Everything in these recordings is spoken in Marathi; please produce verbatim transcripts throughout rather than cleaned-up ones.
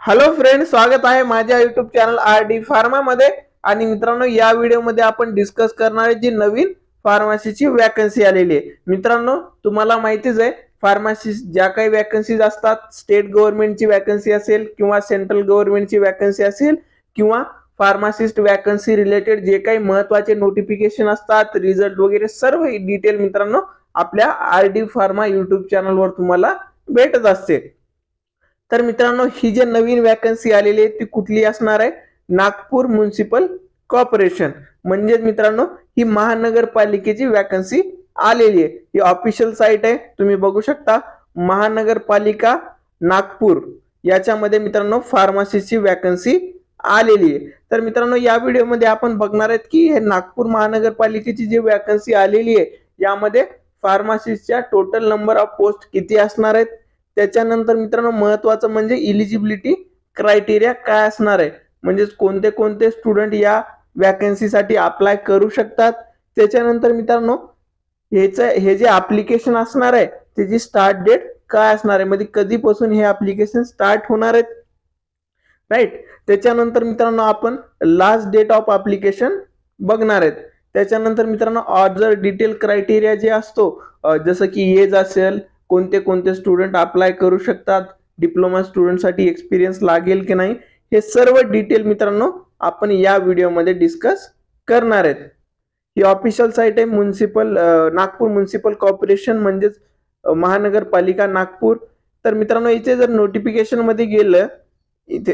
हॅलो फ्रेंड्स, स्वागत आहे माझ्या YouTube channel R D pharma मध्ये। आणि मित्रांनो, या व्हिडिओ मध्ये आपण डिस्कस करणार आहे जी नवीन फार्मसीची वॅकन्सी आलेली आहे। मित्रांनो, तुम्हाला माहितीच आहे फार्मसी ज्या काही वॅकन्सीज असतात, स्टेट गव्हर्नमेंटची वॅकन्सी असेल किंवा सेंट्रल गव्हर्नमेंटची वॅकन्सी असेल किंवा फार्मासिस्ट वॅकन्सी रिलेटेड जे काही महत्त्वाचे नोटिफिकेशन असतात, रिझल्ट वगैरे सर्व डिटेल मित्रांनो आपल्या आर डी फार्मा युट्यूब चॅनलवर तुम्हाला भेटत असते। तर मित्रांनो, ही जे नवीन वॅकन्सी आलेली आहे ती कुठली असणार आहे? नागपूर म्युनिसिपल कॉर्पोरेशन, म्हणजे मित्रांनो ही महानगरपालिकेची वॅकन्सी आलेली आहे। ही ऑफिशियल साइट आहे, तुम्ही बघू शकता महानगरपालिका नागपूर याच्यामध्ये मित्रांनो फार्मसीची वॅकन्सी आलेली आहे। तर मित्रांनो, या व्हिडिओमध्ये आपण बघणार आहेत की हे नागपूर महानगरपालिकेची जी वॅकन्सी आलेली आहे यामध्ये फार्मसिस्टच्या टोटल नंबर ऑफ पोस्ट किती असणार आहेत, त्याच्यानंतर मित्रांनो महत्त्वाचं म्हणजे इलिजिबिलिटी क्रायटेरिया काय असणार आहे, म्हणजे कोणते कोणते स्टुडंट या वॅकन्सीसाठी अप्लाय करू शकतात। त्याच्यानंतर मित्रांनो हेचं हे जे ऍप्लिकेशन असणार आहे त्याची स्टार्ट डेट काय असणार आहे, म्हणजे कधीपासून हे ऍप्लिकेशन स्टार्ट होणार आहेत, राईट। त्याच्यानंतर मित्रांनो आपण लास्ट डेट ऑफ ऍप्लिकेशन बघणार आहेत। त्याच्यानंतर मित्रांनो अदर डिटेल क्रायटेरिया जे असतो, जसं की एज असेल, कोणते कोणते स्टुडंट अप्लाय करू शकतात, डिप्लोमा स्टुडंटसाठी एक्सपिरियन्स लागेल की नाही, हे सर्व डिटेल मित्रांनो आपण या व्हिडिओमध्ये डिस्कस करणार आहेत। ही ऑफिशियल साइट आहे म्युनिसिपल नागपूर म्युनिसिपल कॉर्पोरेशन, म्हणजेच महानगरपालिका नागपूर। तर मित्रांनो इथे जर नोटिफिकेशन मध्ये गेलं, इथे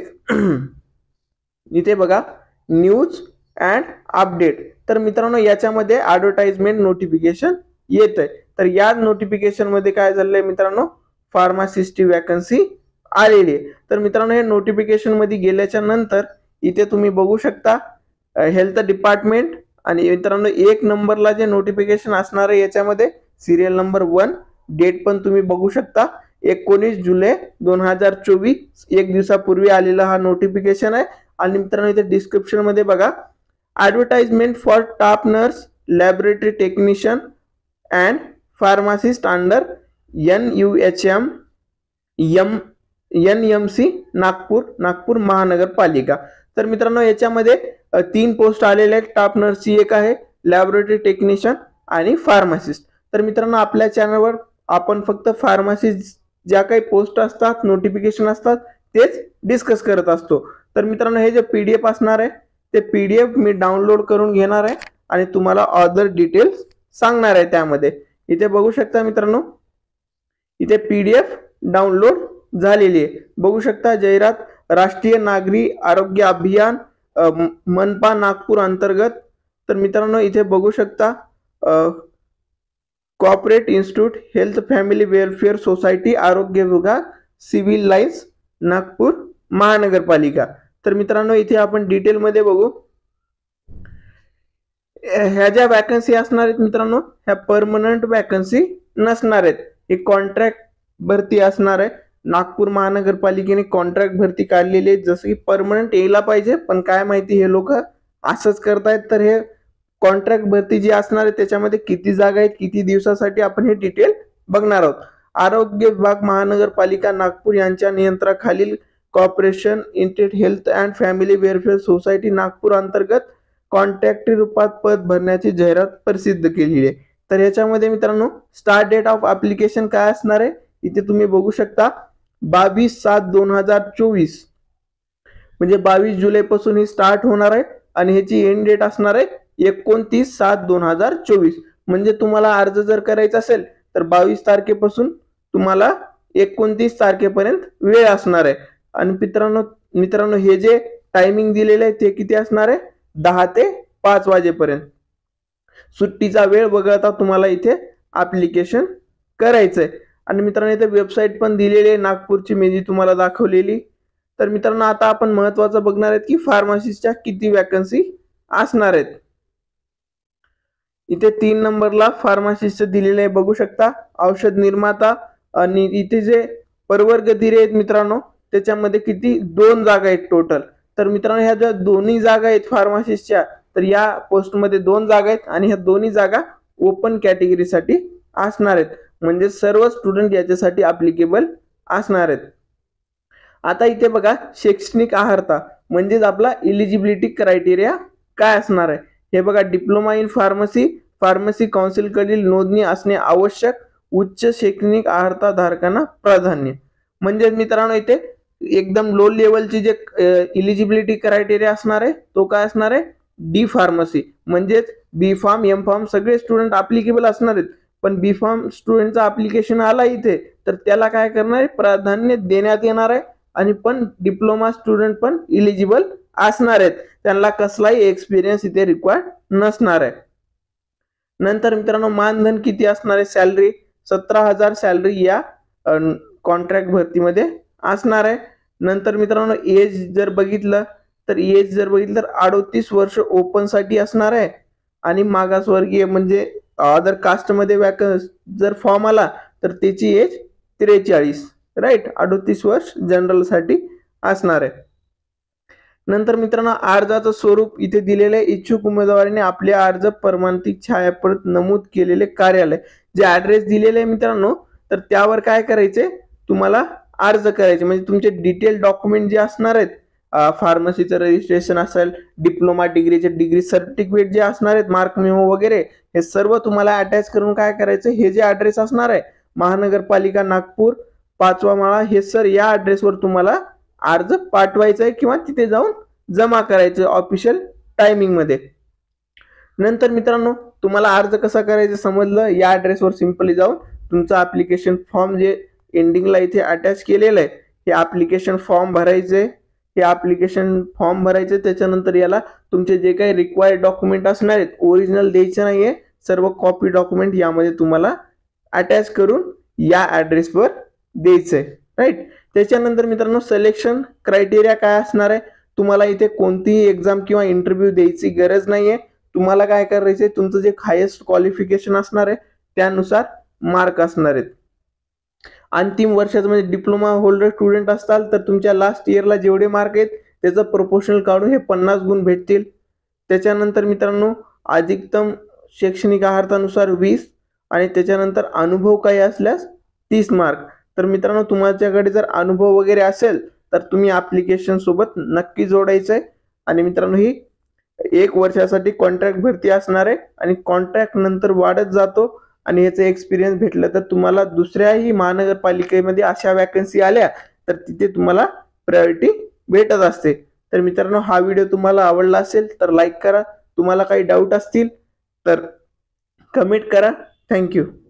इथे बघा न्यूज अँड अपडेट, तर मित्रांनो याच्यामध्ये ॲडव्हर्टाइजमेंट नोटिफिकेशन येत आहे। तर या नोटिफिकेशन मध्ये काय झालंय मित्रांनो, फार्मासिस्टची वॅकन्सी आलेली आहे। तर मित्रांनो हे नोटिफिकेशन मध्ये गेल्याच्या नंतर इथे तुम्ही बघू शकता हेल्थ डिपार्टमेंट, आणि मित्रांनो एक नंबरला जे नोटिफिकेशन असणार आहे याच्यामध्ये सिरियल नंबर वन, डेट पण तुम्ही बघू शकता एकोणीस जुलै दोन हजार चोवीस, एक दिवसापूर्वी आलेला हा नोटिफिकेशन आहे। आणि मित्रांनो इथे डिस्क्रिप्शन मध्ये बघा advertisement for top nurse, laboratory technician and pharmacist under N U H M M N M C Nagpur Nagpur महानगरपालिका। तर मित्रांनो याच्यामध्ये तीन पोस्ट आलेले आहेत, टॉप नर्सची एक आहे, लॅबोरेटरी टेक्निशियन आणि फार्मासिस्ट। तर मित्रांनो आपल्या चॅनलवर आपण फक्त फार्मसिस्ट ज्या काही पोस्ट असतात, नोटिफिकेशन असतात तेच डिस्कस करत असतो। तर मित्रांनो हे जे पीडीएफ असणार आहे ते पीडीएफ मी डाउनलोड करून घेणार आहे आणि तुम्हाला अदर डिटेल्स सांगणार आहे त्यामध्ये। इथे बघू शकता मित्रांनो, इथे पीडीएफ डाउनलोड झालेली आहे, बघू शकता। जाहिरात राष्ट्रीय नागरी आरोग्य अभियान मनपा नागपूर अंतर्गत। तर मित्रांनो इथे बघू शकता corporate institute health family welfare society, आरोग्य विभाग, सिव्हिल लाईन्स नागपूर महानगरपालिका। तर मित्रांनो इथे आपण डिटेल मध्ये बघू, ह्या ज्या वॅकन्सी असणार आहेत मित्रांनो ह्या परमनंट वॅकन्सी नसणार आहेत, ही कॉन्ट्रॅक्ट भरती असणार आहे। नागपूर महानगरपालिकेने कॉन्ट्रॅक्ट भरती काढलेली आहे, जसं की परमनंट यायला पाहिजे पण काय माहिती हे लोक असंच करतायत। तर हे कॉन्ट्रॅक्ट भरती जी असणार आहे त्याच्यामध्ये किती जागा आहेत, किती दिवसासाठी, आपण हे डिटेल बघणार आहोत। आरोग्य विभाग महानगरपालिका नागपूर यांच्या नियंत्रणाखालील कॉर्पोरेशन इंटेड health and family welfare society Nagpur अंतर्गत कॉन्ट्रॅक्टी रूपात पद भरण्याची जाहिरात प्रसिद्ध केलेली आहे। तर याच्यामध्ये मित्रांनो स्टार्ट डेट ऑफ ऍप्लिकेशन काय असणार आहे, इथे तुम्ही बघू शकता बावीस सात दोन हजार चोवीस, म्हणजे बावीस जुलै पासून ही स्टार्ट होणार आहे आणि ह्याची एंड डेट असणार आहे एकोणतीस सात दोन हजार चोवीस। म्हणजे तुम्हाला अर्ज जर करायचा असेल तर बावीस तारखेपासून तुम्हाला एकोणतीस तारखेपर्यंत वेळ असणार आहे। आणि मित्रांनो मित्रांनो हे जे टायमिंग दिलेलं आहे ते किती असणार आहे, दहा ते पाच वाजेपर्यंत। सुट्टीचा वेळ वगळता तुम्हाला इथे ऍप्लिकेशन करायचंय। आणि मित्रांनो इथे वेबसाईट पण दिलेली आहे नागपूरची, मी जी तुम्हाला दाखवलेली। तर मित्रांनो आता आपण महत्त्वाचं बघणार आहेत की फार्मसिस्टच्या किती वॅकन्सी असणार आहेत। इथे तीन नंबरला फार्मसिस्ट दिलेले आहे, बघू शकता, औषध निर्माता। आणि इथे जे प्रवर्ग दिले आहेत मित्रांनो त्याच्यामध्ये किती, दोन जागा आहेत टोटल। तर मित्रांनो ह्या ज्या दोन्ही जागा आहेत फार्मसिस्टच्या, तर या पोस्टमध्ये दोन जागा आहेत आणि ह्या दोन्ही जागा ओपन कॅटेगरीसाठी असणार आहेत, म्हणजे सर्व स्टुडंट याच्यासाठी ऍप्लिकेबल असणार आहेत। आता इथे बघा शैक्षणिक अर्हता म्हणजेच आपला इलिजिबिलिटी क्रायटेरिया काय असणार आहे हे बघा. डिप्लोमा इन फार्मसी, फार्मसी काउन्सिलकडील नोंदणी असणे आवश्यक, उच्च शैक्षणिक अर्हता धारकांना प्राधान्य. म्हणजे मित्रांनो इथे एकदम लो लेवलची जे इलिजिबिलिटी क्रायटेरिया असणार आहे तो काय असणार आहे, डी फार्मसी. म्हणजेच बी फार्म एम फार्म सगळे स्टुडंट अप्लिकेबल असणार आहेत, पण बी फार्म स्टुडंटचा अप्लिकेशन आला इथे तर त्याला काय करणार आहे, प्राधान्य देण्यात येणार आहे. आणि पण डिप्लोमा स्टुडंट पण इलिजिबल असणार आहेत, त्यांना कसलाही एक्सपिरियन्स इथे रिक्वायर्ड नसणार आहे. नंतर मित्रांनो मानधन किती असणार आहे, सॅलरी सतरा हजार सॅलरी या कॉन्ट्रॅक्ट भरतीमध्ये असणार आहे. नंतर मित्रांनो एज जर बघितलं तर एज जर बघितलं तर अडोतीस वर्ष ओपन साठी असणार आहे. आणि मागासवर्गीय म्हणजे अदर कास्टमध्ये वॅकन्स जर फॉर्म आला तर त्याची एज त्रेचाळीस, राईट, अडोतीस वर्ष जनरल साठी असणार आहे. नंतर मित्रांनो अर्जाचं स्वरूप इथे दिलेलं आहे. इच्छुक उमेदवाराने आपले अर्ज प्रमाणित छायाप्रत नमूद केलेले कार्यालय जे ऍड्रेस दिलेले आहे मित्रांनो तर त्यावर काय करायचे, तुम्हाला अर्ज करायचे. म्हणजे तुमचे डिटेल डॉक्युमेंट जे असणार आहेत, फार्मसीचं रजिस्ट्रेशन असेल, डिप्लोमा डिग्रीचे डिग्री सर्टिफिकेट जे असणार आहेत, मार्क मेमो वगैरे हे सर्व तुम्हाला अटॅच करून काय करायचं, हे जे ऍड्रेस असणार आहे महानगरपालिका नागपूर पाचवा माळा हे सर या ऍड्रेसवर तुम्हाला अर्ज पाठवायचा आहे किंवा तिथे जाऊन जमा करायचं ऑफिशियल टायमिंग मध्ये. नंतर मित्रांनो तुम्हाला अर्ज कसा करायचा समजलं, या ऍड्रेसवर सिंपली जाऊन तुमचं ऍप्लिकेशन फॉर्म जे एंडिंगला इथे अटॅच केलेलं आहे हे ऍप्लिकेशन फॉर्म भरायचे. हे ऍप्लिकेशन फॉर्म भरायचे त्याच्यानंतर याला तुमचे जे काही रिक्वायर्ड डॉक्युमेंट असणार आहेत ओरिजिनल द्यायचे नाहीये, सर्व कॉपी डॉक्युमेंट यामध्ये तुम्हाला अटॅच करून या ऍड्रेसवर द्यायचंय, राईट. त्याच्यानंतर मित्रांनो सिलेक्शन क्रायटेरिया काय असणार आहे, तुम्हाला इथे कोणतीही एक्झाम किंवा इंटरव्ह्यू द्यायची गरज नाहीये. तुम्हाला काय करायचंय, तुमचं जे हायेस्ट क्वालिफिकेशन असणार आहे त्यानुसार मार्क असणार आहेत. अंतिम वर्षाचं म्हणजे डिप्लोमा होल्डर स्टुडंट असताल तर तुमच्या लास्ट इयरला जेवढे मार्क आहेत त्याचं प्रोपोर्शनल काढून हे पन्नास गुण भेटतील. त्याच्यानंतर मित्रांनो अधिकतम शैक्षणिक अर्हतानुसार वीस आणि त्याच्यानंतर अनुभव काही असल्यास तीस मार्क. तर मित्रांनो तुमच्याकडे जर अनुभव वगैरे असेल तर तुम्ही ऍप्लिकेशन सोबत नक्की जोडायचंय. आणि मित्रांनो ही एक वर्षासाठी कॉन्ट्रॅक्ट भरती असणार आहे आणि कॉन्ट्रॅक्ट नंतर वाढत जातो आणि याचा एक्सपिरियन्स भेटला तर तुम्हाला दुसऱ्याही महानगरपालिकेमध्ये अशा वॅकन्सी आल्या तर तिथे तुम्हाला प्रायोरिटी भेटत असते. तर मित्रांनो हा व्हिडिओ तुम्हाला आवडला असेल तर लाईक करा, तुम्हाला काही डाऊट असतील तर कमेंट करा. थँक्यू.